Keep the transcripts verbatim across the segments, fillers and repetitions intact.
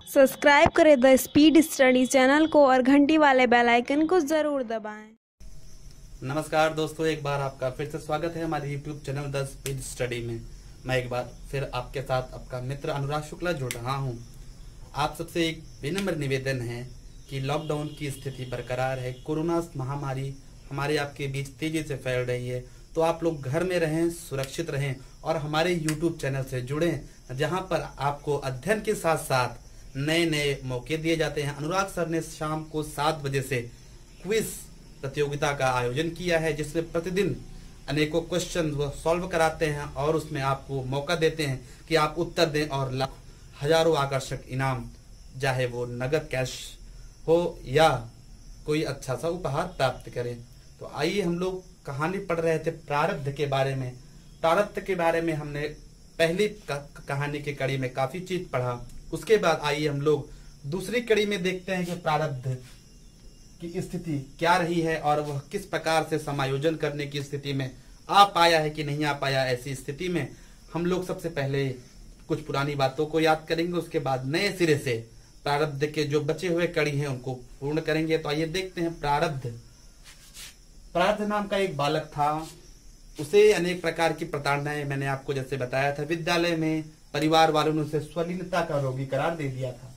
Subscribe करें the Speed study channel को और घंटी वाले बेल आइकन को जरूर दबाएं। नमस्कार दोस्तों, एक बार आपका फिर से स्वागत है हमारे YouTube channel The Speed Study में। मैं एक बार फिर आपके साथ आपका मित्र अनुराग शुक्ला जुड़ रहा हूं। आप सबसे एक विनम्र निवेदन है कि लॉकडाउन की स्थिति बरकरार है, कोरोना महामारी हमारे आपके बीच तेजी से फैल रही है, तो आप लोग घर में रहें, सुरक्षित रहें और हमारे यूट्यूब चैनल से जुड़ें, जहां पर आपको अध्ययन के साथ साथ नए नए मौके दिए जाते हैं। अनुराग सर ने शाम को सात बजे से क्विज प्रतियोगिता का आयोजन किया है, जिसमें प्रतिदिन अनेकों क्वेश्चन वो सॉल्व कराते हैं और उसमें आपको मौका देते हैं कि आप उत्तर दें और हजारों आकर्षक इनाम, चाहे वो नगद कैश हो या कोई अच्छा सा उपहार प्राप्त करें। तो आइए, हम लोग कहानी पढ़ रहे थे प्रारब्ध के बारे में। प्रारब्ध के बारे में हमने पहली कहानी की कड़ी में काफी चीज पढ़ा। उसके बाद आइए हम लोग दूसरी कड़ी में देखते हैं कि प्रारब्ध की स्थिति क्या रही है और वह किस प्रकार से समायोजन करने की स्थिति में आ पाया है कि नहीं आ पाया। ऐसी स्थिति में हम लोग सबसे पहले कुछ पुरानी बातों को याद करेंगे, उसके बाद नए सिरे से प्रारब्ध के जो बचे हुए कड़ी हैं उनको पूर्ण करेंगे। तो आइए देखते हैं प्रारब्ध। प्रारब्ध नाम का एक बालक था, उसे अनेक प्रकार की प्रताड़नाएं, मैंने आपको जैसे बताया था, विद्यालय में परिवार वालों ने उसे स्वलीनता का रोगी करार दे दिया था।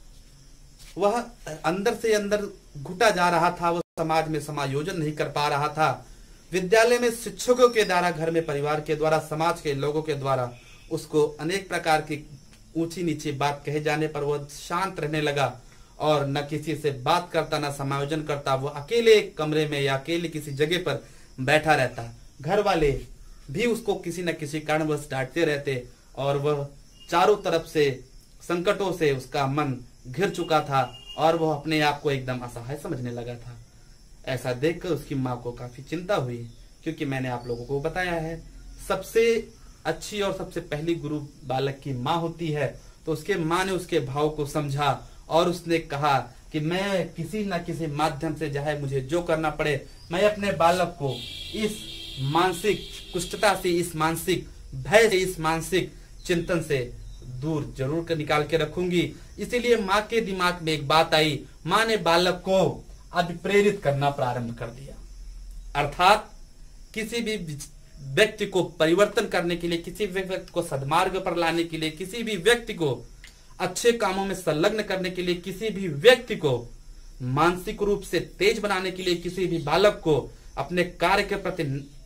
वह अंदर से अंदर घुटा जा रहा था, वह समाज में समायोजन नहीं कर पा रहा था। विद्यालय में शिक्षकों के द्वारा, घर में परिवार के द्वारा, समाज के लोगों के द्वारा उसको अनेक प्रकार की ऊंची नीची बात कहे जाने पर वह शांत रहने लगा और न किसी से बात करता, न समायोजन करता। वह अकेले एक कमरे में या अकेले किसी जगह पर बैठा रहता। घर वाले भी उसको किसी न किसी कारणवश डांटते रहते और वह चारों तरफ से संकटों से उसका मन घिर चुका था और वह अपने आप को एकदम असहाय समझने लगा था। ऐसा देखकर उसकी माँ को काफी चिंता हुई, क्योंकि मैंने आप लोगों को बताया है सबसे अच्छी और सबसे पहली गुरु बालक की माँ होती है। तो उसके माँ ने उसके भाव को समझा और उसने कहा कि मैं किसी न किसी माध्यम से, चाहे मुझे जो करना पड़े, मैं अपने बालक को इस मानसिक कुष्ठता से, इस मानसिक भय से, इस मानसिक चिंतन से दूर जरूर कर निकाल के रखूंगी। इसीलिए माँ के दिमाग में एक बात आई। माँ ने बालक को अभिप्रेरित करना प्रारंभ कर दिया, अर्थात किसी भी व्यक्ति को परिवर्तन करने के लिए, किसी भी व्यक्ति को सद्मार्ग पर लाने के लिए, किसी भी व्यक्ति को अच्छे कामों में संलग्न करने के लिए, किसी भी व्यक्ति को मानसिक रूप से तेज बनाने के लिए, किसी भी बालक को अपने कार्य के प्रति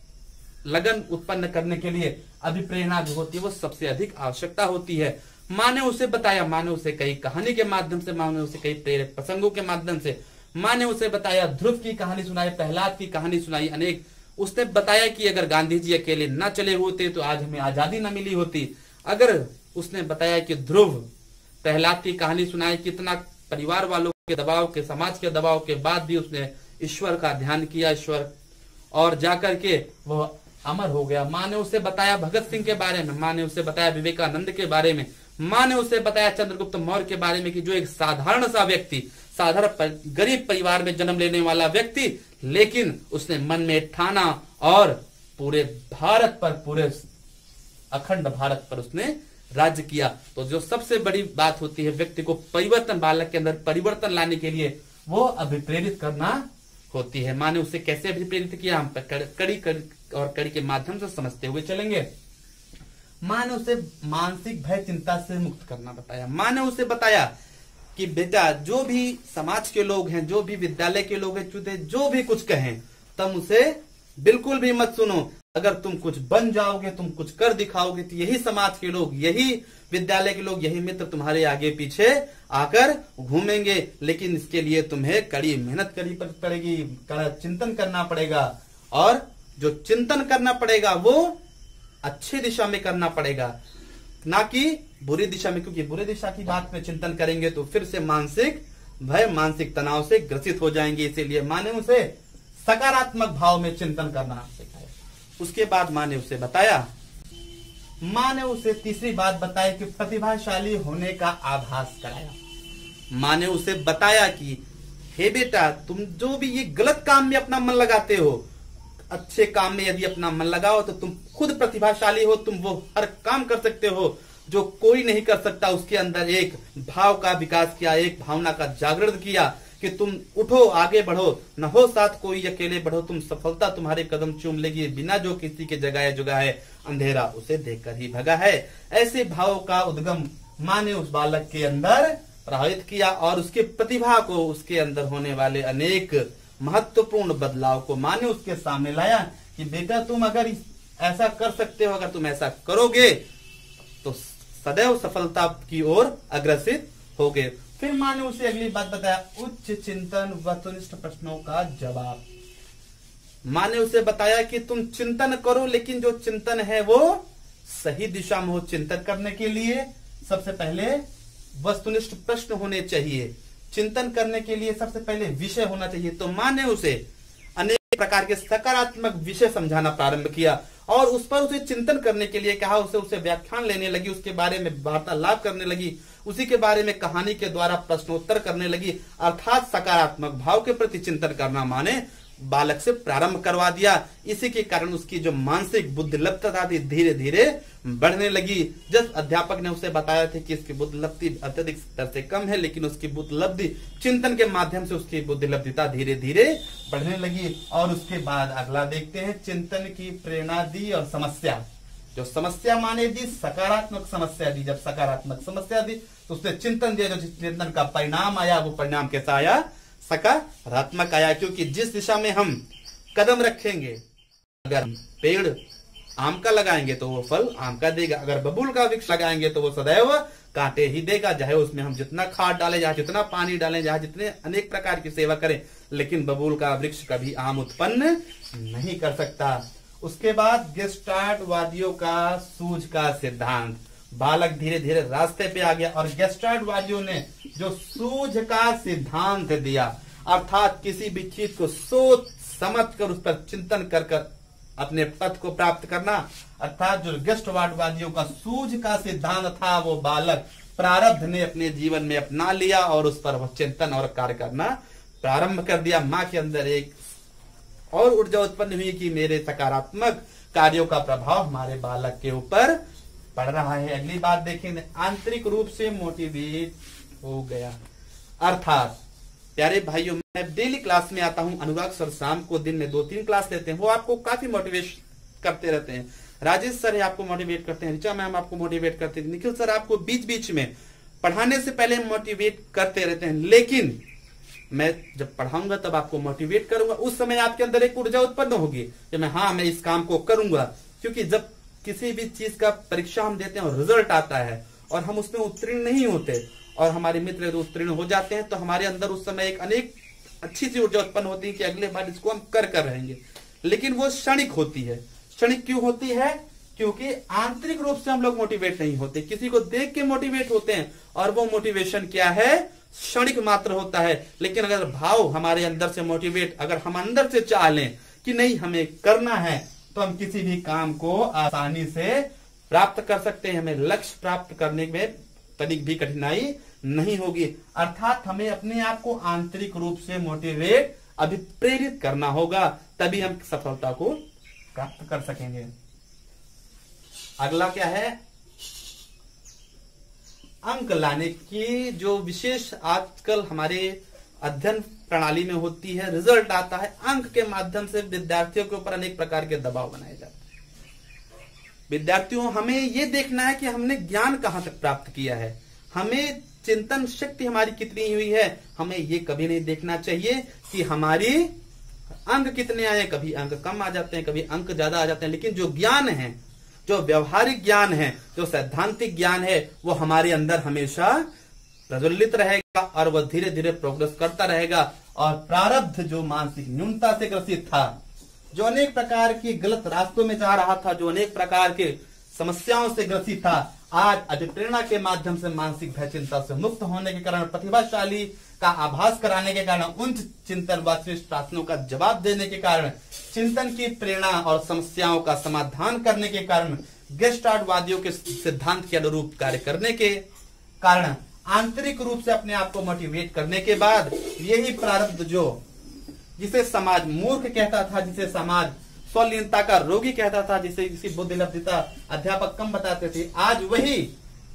लगन उत्पन्न करने के लिए अभिप्रेरणा जो होती है वो सबसे अधिक आवश्यकता होती है। माँ ने उसे बताया, माँ ने उसे कई कहानी के माध्यम से, माँ ने उसे कई प्रेरक प्रसंगों के माध्यम से, माँ ने उसे बताया, ध्रुव की कहानी सुनाई, प्रहलाद की कहानी सुनाई, अनेक। उसने बताया कि अगर गांधी जी अकेले न चले होते तो आज हमें आजादी न मिली होती। अगर उसने बताया कि ध्रुव, प्रहलाद की कहानी सुनाई, कितना परिवार वालों के दबाव के, समाज के दबाव के बाद भी उसने ईश्वर का ध्यान किया, ईश्वर, और जाकर के वह अमर हो गया। माँ ने उसे बताया भगत सिंह के बारे में, माँ ने उसे बताया विवेकानंद के बारे में, माँ ने उसे बताया चंद्रगुप्त मौर्य के बारे में कि जो एक साधारण सा व्यक्ति, साधारण गरीब परिवार में जन्म लेने वाला व्यक्ति, लेकिन उसने मन में ठाना और पूरे भारत पर, पूरे अखंड भारत पर उसने राज्य किया। तो जो सबसे बड़ी बात होती है व्यक्ति को परिवर्तन, बालक के अंदर परिवर्तन लाने के लिए, वो अभिप्रेरित करना होती है। माँ ने उसे कैसे अभिप्रेरित किया, हम कड़ी कड़ी और कड़ी के माध्यम से समझते हुए चलेंगे। माँ ने उसे मानसिक भय चिंता से मुक्त करना बताया। माँ ने उसे बताया कि बेटा, जो भी समाज के लोग हैं, जो भी विद्यालय के लोग हैं, चूते जो भी कुछ कहें, तुम उसे बिल्कुल भी मत सुनो। अगर तुम कुछ बन जाओगे, तुम कुछ कर दिखाओगे, तो यही समाज के लोग, यही विद्यालय के लोग, यही मित्र तुम्हारे आगे पीछे आकर घूमेंगे। लेकिन इसके लिए तुम्हें कड़ी मेहनत करनी पड़ेगी, कड़ा चिंतन करना पड़ेगा, और जो चिंतन करना पड़ेगा वो अच्छी दिशा में करना पड़ेगा, ना कि बुरी दिशा में, क्योंकि बुरी दिशा की बात में चिंतन करेंगे तो फिर से मानसिक भय, मानसिक तनाव से ग्रसित हो जाएंगे। इसीलिए माँ ने उसे सकारात्मक भाव में चिंतन करना सिखाया। उसके बाद माँ ने उसे बताया, माँ ने उसे तीसरी बात बताई कि प्रतिभाशाली होने का आभास कराया। माँ ने उसे बताया कि हे बेटा, तुम जो भी ये गलत काम में अपना मन लगाते हो, अच्छे काम में यदि अपना मन लगाओ तो तुम खुद प्रतिभाशाली हो, तुम वो हर काम कर सकते हो जो कोई नहीं कर सकता, उसके अंदर एक भाव का विकास किया, एक भावना का जागरण किया कि तुम उठो, आगे बढ़ो, न हो साथ कोई अकेले बढ़ो, तुम सफलता तुम्हारे कदम चूम लेगी, बिना जो किसी के जगाए जुगाए अंधेरा उसे देखकर ही भगा है। ऐसे भाव का उद्गम माँ ने उस बालक के अंदर प्रभावित किया और उसकी प्रतिभा को, उसके अंदर होने वाले अनेक महत्वपूर्ण बदलाव को माँ ने उसके सामने लाया कि बेटा तुम अगर ऐसा कर सकते हो, अगर तुम ऐसा करोगे तो सदैव सफलता की ओर अग्रसित होगे। फिर माँ ने उसे अगली बात बताया, उच्च चिंतन वस्तुनिष्ठ प्रश्नों का जवाब। माँ ने उसे बताया कि तुम चिंतन करो, लेकिन जो चिंतन है वो सही दिशा में हो। चिंतन करने के लिए सबसे पहले वस्तुनिष्ठ प्रश्न होने चाहिए, चिंतन करने के लिए सबसे पहले विषय होना चाहिए। तो माँ ने उसे अनेक प्रकार के सकारात्मक विषय समझाना प्रारंभ किया और उस पर उसे चिंतन करने के लिए कहा। उसे उसे व्याख्यान लेने लगी, उसके बारे में वार्तालाप करने लगी, उसी के बारे में कहानी के द्वारा प्रश्नोत्तर करने लगी। अर्थात सकारात्मक भाव के प्रति चिंतन करना माँ ने बालक से प्रारंभ करवा दिया। इसी के कारण उसकी जो मानसिक बुद्धिलब्धता थी धीरे धीरे बढ़ने लगी। जब अध्यापक ने उसे बताया था कि इसकी बुद्धिलब्धि अत्यधिक स्तर से कम है, लेकिन उसकी बुद्धिलब्धि चिंतन के माध्यम से उसकी बुद्धिलब्धता धीरे धीरे बढ़ने लगी। और उसके बाद अगला देखते हैं, चिंतन की प्रेरणा दी और समस्या। जो समस्या माने दी, सकारात्मक समस्या दी। जब सकारात्मक समस्या दी तो उसने चिंतन दिया, जो चिंतन का परिणाम आया वो परिणाम कैसा आया, सकारात्मक आया। क्योंकि जिस दिशा में हम कदम रखेंगे, अगर पेड़ आम का लगाएंगे तो वो फल आम का देगा, अगर बबूल का वृक्ष लगाएंगे तो वो सदैव कांटे ही देगा। चाहे उसमें हम जितना खाद डालें, चाहे जितना पानी डालें, चाहे जितने अनेक प्रकार की सेवा करें, लेकिन बबूल का वृक्ष कभी आम उत्पन्न नहीं कर सकता। उसके बाद गेस्टार्ट वादियों का सूझ का सिद्धांत। बालक धीरे धीरे रास्ते पे आ गया और गेस्टार्ट वादियों ने जो सूझ का सिद्धांत दिया, अर्थात किसी भी चीज को सोच समझ कर उस पर चिंतन कर कर अपने पथ को प्राप्त करना, अर्थात जो गेस्टार्ट वादियों का सूझ का सिद्धांत था वो बालक प्रारब्ध ने अपने जीवन में अपना लिया और उस पर वह चिंतन और कार्य करना प्रारंभ कर दिया। माँ के अंदर एक और ऊर्जा उत्पन्न हुई कि मेरे सकारात्मक कार्यों का प्रभाव हमारे बालक के ऊपर पड़ रहा है। अगली बात देखेंगे, आंतरिक रूप से मोटिवेट हो गया। अर्थात प्यारे भाइयों, मैं डेली क्लास में आता हूं, अनुराग सर शाम को दिन में दो तीन क्लास लेते हैं, वो आपको काफी मोटिवेट करते रहते हैं। राजेश सर है आपको मोटिवेट करते हैं, ऋचा मैम आपको मोटिवेट करते हैं, निखिल सर आपको बीच बीच में पढ़ाने से पहले मोटिवेट करते रहते हैं। लेकिन मैं जब पढ़ाऊंगा तब आपको मोटिवेट करूंगा, उस समय आपके अंदर एक ऊर्जा उत्पन्न होगी कि मैं हाँ मैं इस काम को करूंगा। क्योंकि जब किसी भी चीज का परीक्षा हम देते हैं और रिजल्ट आता है और हम उसमें उत्तीर्ण नहीं होते और हमारे मित्र उत्तीर्ण हो जाते हैं, तो हमारे अंदर उस समय एक अनेक अच्छी सी ऊर्जा उत्पन्न होती है कि अगले बार इसको हम कर कर रहेंगे। लेकिन वो क्षणिक होती है। क्षणिक क्यों होती है? क्योंकि आंतरिक रूप से हम लोग मोटिवेट नहीं होते, किसी को देख के मोटिवेट होते हैं और वो मोटिवेशन क्या है, क्षणिक मात्र होता है। लेकिन अगर भाव हमारे अंदर से मोटिवेट, अगर हम अंदर से चाह लें कि नहीं हमें करना है, तो हम किसी भी काम को आसानी से प्राप्त कर सकते हैं। हमें लक्ष्य प्राप्त करने में तनिक भी कठिनाई नहीं होगी। अर्थात हमें अपने आप को आंतरिक रूप से मोटिवेट, अभिप्रेरित करना होगा, तभी हम सफलता को प्राप्त कर सकेंगे। अगला क्या है, अंक लाने की जो विशेष आजकल हमारे अध्ययन प्रणाली में होती है, रिजल्ट आता है, अंक के माध्यम से विद्यार्थियों के ऊपर अनेक प्रकार के दबाव बनाए जाते हैं। विद्यार्थियों, हमें ये देखना है कि हमने ज्ञान कहां तक प्राप्त किया है, हमें चिंतन शक्ति हमारी कितनी हुई है। हमें ये कभी नहीं देखना चाहिए कि हमारी अंक कितने आए, कभी अंक कम आ जाते हैं, कभी अंक ज्यादा आ जाते हैं। लेकिन जो ज्ञान है, जो व्यवहारिक ज्ञान है, जो सैद्धांतिक ज्ञान है, वो हमारे अंदर हमेशा प्रज्वलित रहेगा और वह धीरे धीरे प्रोग्रेस करता रहेगा। और प्रारब्ध जो मानसिक न्यूनता से ग्रसित था, जो अनेक प्रकार की गलत रास्तों में जा रहा था, जो अनेक प्रकार के समस्याओं से ग्रसित था, आज अभिप्रेरणा के माध्यम से मानसिक भय चिंता से मुक्त होने के कारण, प्रतिभाशाली का आभास कराने के कारण, उन चिंतन वास्तविक प्रश्नों का जवाब देने के कारण, चिंतन की प्रेरणा और समस्याओं का समाधान करने के कारण, गेस्टार्ट वादियों के सिद्धांत के अनुरूप कार्य करने के कारण, आंतरिक रूप से अपने आप को मोटिवेट करने के बाद, यही प्रारब्ध जो जिसे समाज मूर्ख कहता था, जिसे समाज स्वलीनता का रोगी कहता था, जिसे जिसकी बुद्धिलब्धता अध्यापक कम बताते थे, आज वही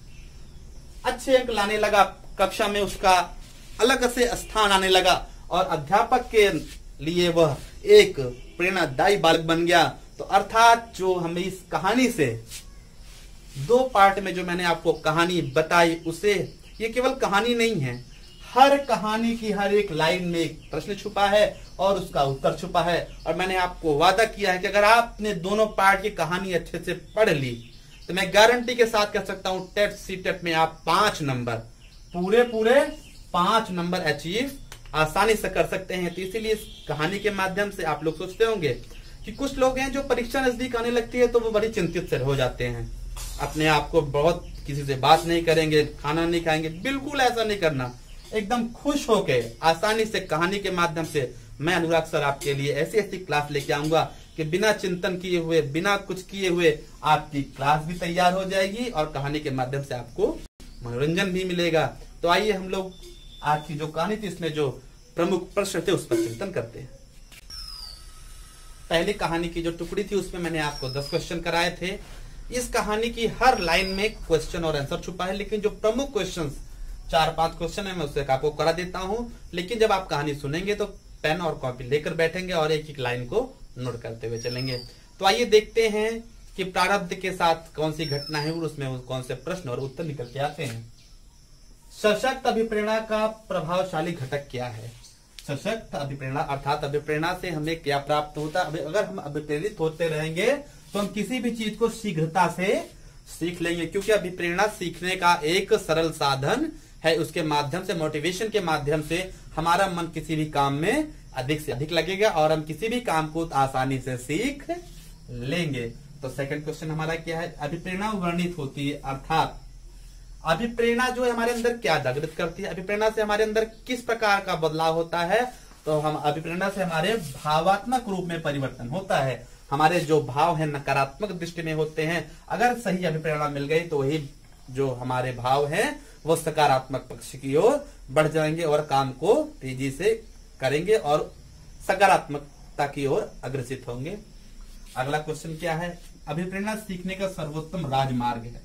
अच्छे अंक लाने लगा, कक्षा में उसका अलग से स्थान आने लगा और अध्यापक के लिए वह एक प्रेरणादायी बालक बन गया। तो अर्थात जो हमें इस कहानी से दो पार्ट में जो मैंने आपको कहानी बताई, उसे ये केवल कहानी नहीं है, हर कहानी की हर एक लाइन में एक प्रश्न छुपा है और उसका उत्तर छुपा है। और मैंने आपको वादा किया है कि अगर आपने दोनों पार्ट की कहानी अच्छे से पढ़ ली तो मैं गारंटी के साथ कह सकता हूं टेट सी टेट में आप पांच नंबर पूरे पूरे पांच नंबर अचीव आसानी से कर सकते हैं। तो इसीलिए इस कहानी के माध्यम से आप लोग सोचते होंगे कि कुछ लोग हैं जो परीक्षा नजदीक आने लगती है तो वो बड़ी चिंतित से हो जाते हैं, अपने आप को बहुत किसी से बात नहीं करेंगे, खाना नहीं खाएंगे। बिल्कुल ऐसा नहीं करना, एकदम खुश होके आसानी से कहानी के माध्यम से मैं अनुराग सर आपके लिए ऐसी ऐसी क्लास लेके आऊंगा कि बिना चिंतन किए हुए, बिना कुछ किए हुए आपकी क्लास भी तैयार हो जाएगी और कहानी के माध्यम से आपको मनोरंजन भी मिलेगा। तो आइए हम लोग आज की जो कहानी थी इसमें जो प्रमुख प्रश्न थे उस पर चिंतन करते हैं। पहली कहानी की जो टुकड़ी थी उसमें मैंने आपको दस क्वेश्चन कराए थे। इस कहानी की हर लाइन में क्वेश्चन और आंसर छुपा है, लेकिन जो प्रमुख क्वेश्चन चार पांच क्वेश्चन है मैं उससे आपको करा देता हूं। लेकिन जब आप कहानी सुनेंगे तो पेन और कॉपी लेकर बैठेंगे और एक एक लाइन को नोट करते हुए चलेंगे। तो आइए देखते हैं कि प्रारब्ध के साथ कौन सी घटना है और उसमें कौन से प्रश्न और उत्तर निकल के आते हैं। सशक्त अभिप्रेरणा का प्रभावशाली घटक क्या है? सशक्त अभिप्रेरणा अर्थात अभिप्रेरणा से हमें क्या प्राप्त होता है? अगर हम अभिप्रेरित होते रहेंगे तो हम किसी भी चीज को शीघ्रता से सीख लेंगे, क्योंकि अभिप्रेरणा सीखने का एक सरल साधन है। उसके माध्यम से, मोटिवेशन के माध्यम से हमारा मन किसी भी काम में अधिक से अधिक लगेगा और हम किसी भी काम को आसानी से सीख लेंगे। तो सेकंड क्वेश्चन हमारा क्या है? अभिप्रेरणा वर्णित होती है, अर्थात अभिप्रेरणा जो है हमारे अंदर क्या जागृत करती है? अभिप्रेरणा से हमारे अंदर किस प्रकार का बदलाव होता है? तो हम अभिप्रेरणा से हमारे भावात्मक रूप में परिवर्तन होता है। हमारे जो भाव है नकारात्मक दृष्टि में होते हैं, अगर सही अभिप्रेरणा मिल गई तो वही जो हमारे भाव हैं वो सकारात्मक पक्ष की ओर बढ़ जाएंगे और काम को तेजी से करेंगे और सकारात्मकता की ओर अग्रसित होंगे। अगला क्वेश्चन क्या है? अभिप्रेरणा सीखने का सर्वोत्तम राजमार्ग है।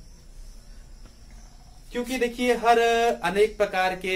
क्योंकि देखिए हर अनेक प्रकार के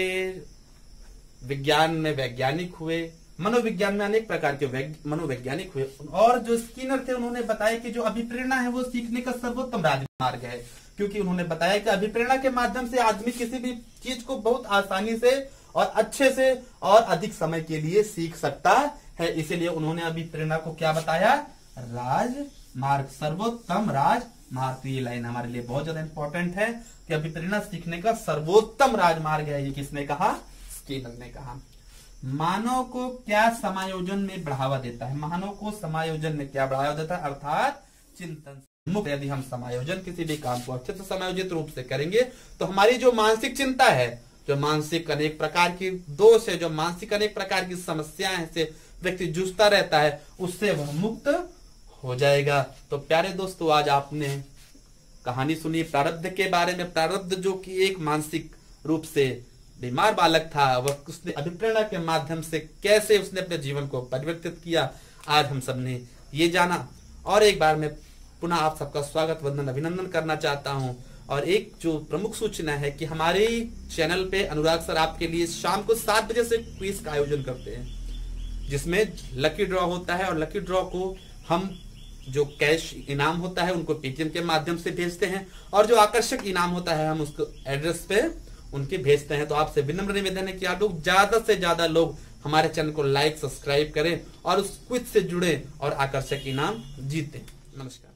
विज्ञान में वैज्ञानिक हुए, मनोविज्ञान में अनेक प्रकार के मनोवैज्ञानिक हुए और जो स्किनर थे उन्होंने बताया कि जो अभिप्रेरणा है वो सीखने का सर्वोत्तम राजमार्ग है। क्योंकि उन्होंने बताया कि अभिप्रेरणा के माध्यम से आदमी किसी भी चीज को बहुत आसानी से और अच्छे से और अधिक समय के लिए सीख सकता है। इसीलिए उन्होंने अभिप्रेरणा को क्या बताया? राजमार्ग, सर्वोत्तम राजमार्ग। तो ये लाइन हमारे लिए बहुत ज्यादा इंपॉर्टेंट है कि अभिप्रेरणा सीखने का सर्वोत्तम राजमार्ग है। ये किसने कहा? स्किनर ने कहा। मानव को क्या समायोजन में बढ़ावा देता है? मानव को समायोजन में क्या बढ़ावा देता है? अर्थात चिंतन मुक्त। यदि हम समायोजन किसी भी काम को अच्छे से समायोजित रूप से करेंगे तो हमारी जो मानसिक चिंता है, जो मानसिक अनेक प्रकार की दोष है, जो मानसिक अनेक प्रकार की समस्याएं से व्यक्ति जूझता रहता है, उससे वह मुक्त हो जाएगा। तो प्यारे दोस्तों, आज आपने कहानी सुनी प्रारब्ध के बारे में। प्रारब्ध जो कि एक मानसिक रूप से बीमार बालक था, वह उसने अभिप्रेरणा के माध्यम से कैसे उसने अपने जीवन को परिवर्तित किया, आज हम सबने ये जाना। और एक बार मैं पुनः आप सबका स्वागत, वंदन, अभिनंदन करना चाहता हूं। और एक जो प्रमुख सूचना है कि हमारे चैनल पे अनुराग सर आपके लिए शाम को सात बजे से क्विज का आयोजन करते हैं, जिसमें लकी ड्रॉ होता है और लकी ड्रॉ को हम जो कैश इनाम होता है उनको पेटीएम के माध्यम से भेजते हैं और जो आकर्षक इनाम होता है हम उसको एड्रेस पे उनके भेजते हैं। तो आपसे विनम्र निवेदन है कि आप लोग ज्यादा से ज्यादा लोग हमारे चैनल को लाइक, सब्सक्राइब करें और उस क्विज से जुड़े और आकर्षक इनाम जीतें। नमस्कार।